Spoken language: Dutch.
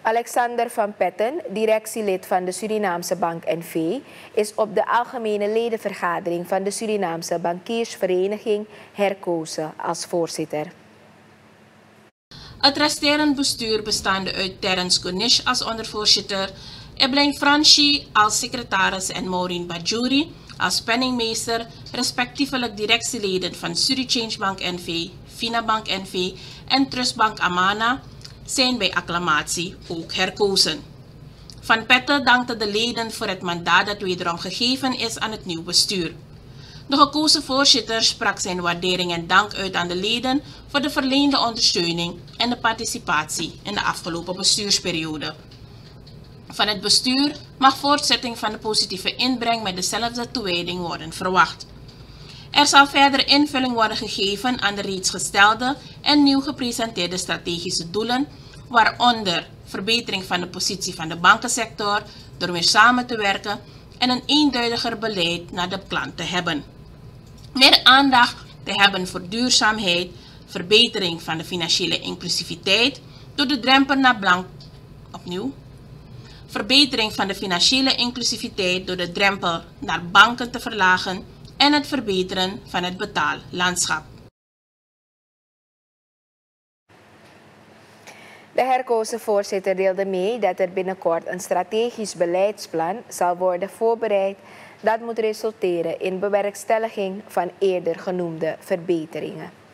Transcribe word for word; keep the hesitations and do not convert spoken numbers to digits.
Alexander van Petten, directielid van de Surinaamse Bank N V, is op de algemene ledenvergadering van de Surinaamse Bankiersvereniging herkozen als voorzitter. Het resterend bestuur bestaande uit Terence Konish als ondervoorzitter, Eblijn Franchi als secretaris en Maureen Badjouri als penningmeester, respectievelijk directieleden van Surichange Bank N V, Finabank N V en Trustbank Amana, zijn bij acclamatie ook herkozen. Van Petten dankte de leden voor het mandaat dat wederom gegeven is aan het nieuw bestuur. De gekozen voorzitter sprak zijn waardering en dank uit aan de leden voor de verleende ondersteuning en de participatie in de afgelopen bestuursperiode. Van het bestuur mag voortzetting van de positieve inbreng met dezelfde toewijding worden verwacht. Er zal verder invulling worden gegeven aan de reeds gestelde en nieuw gepresenteerde strategische doelen, waaronder verbetering van de positie van de bankensector door meer samen te werken en een eenduidiger beleid naar de klant te hebben. Meer aandacht te hebben voor duurzaamheid, verbetering van de financiële inclusiviteit door de drempel naar blank opnieuw. Verbetering van de financiële inclusiviteit door de drempel naar banken te verlagen en het verbeteren van het betaallandschap. De herkozen voorzitter deelde mee dat er binnenkort een strategisch beleidsplan zal worden voorbereid dat moet resulteren in bewerkstelliging van eerder genoemde verbeteringen.